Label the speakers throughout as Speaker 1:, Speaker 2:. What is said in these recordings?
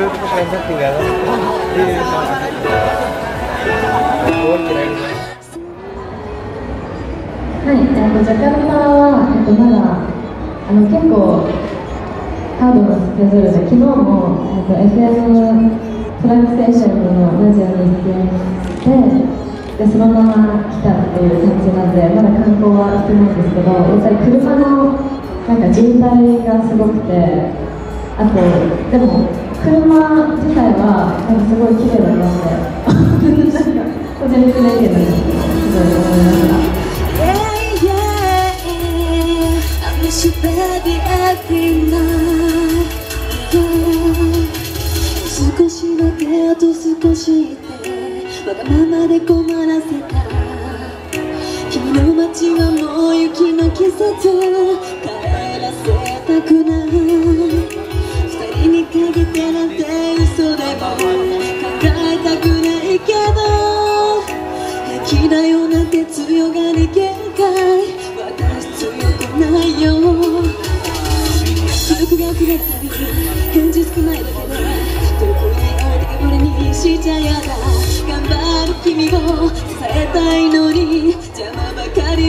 Speaker 1: itu keserempet tinggal di salah satu oh kirain.
Speaker 2: はい、ジャカルタは、まだ結構ハードなスケジュールで、昨日も、FM トラックステーションのラジオに出演して、でそのまま来たっていう感じなんで、まだ観光はしてないんですけど、やっぱり車のなんか渋滞がすごくて、あとでも車自体はなんかすごい綺麗だったんで、なんか個人的な意見ですごい思いました。Miss you baby every night 少しだけあと少しでわがままで困らせた君の街はもう雪の季節帰らせたくない二人に限ってなんて嘘でも考えたくないけど平気だよなんて強がり限界ないよ記憶が遅れたり返事少ないだけでどこに置いてけぼれにしちゃやだ頑張る君を支えたいのに邪魔ばかり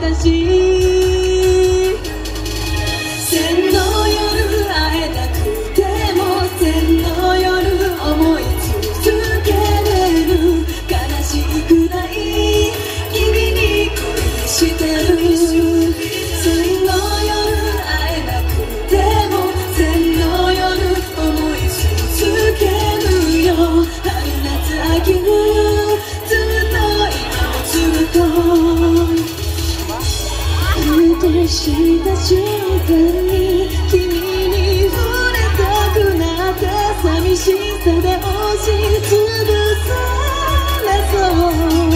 Speaker 2: 私千の夜会えなくても千の夜思い続けれる悲しいくらい君に恋してる千の夜会えなくても千の夜思い続けるよ春夏秋冬ずっと今もずっとふとした瞬間に君に触れたくなって寂しさで押しつぶされそう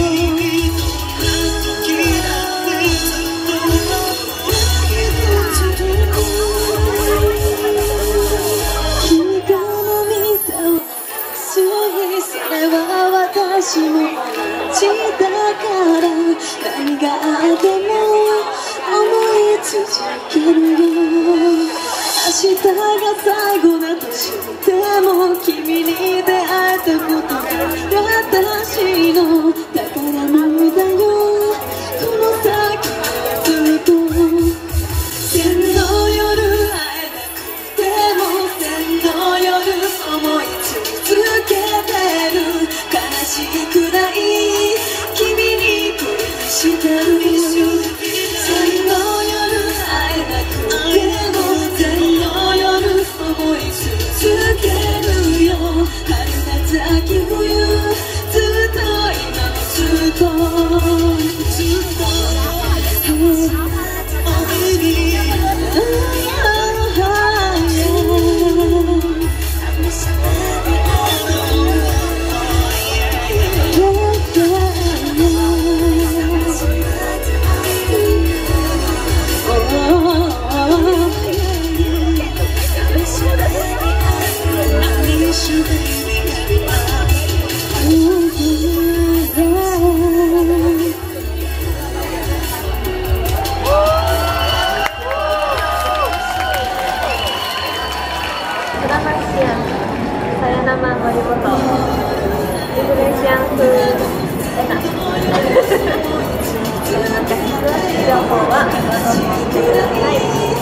Speaker 2: 私も同じだから何があっても思い続けるよ明日が最後だとしても君に出会えたことが私の宝物だよこの先ずっと千の夜会えなくても千の夜思い続けてる悲しいくらい君に恋してる千の夜会えなくても千の夜思い続けるよ春夏秋冬ずっと今もずっとずっとSaya Namua Morimoto. Indonesia風enak. Terima kasih. 情報はお聞きください。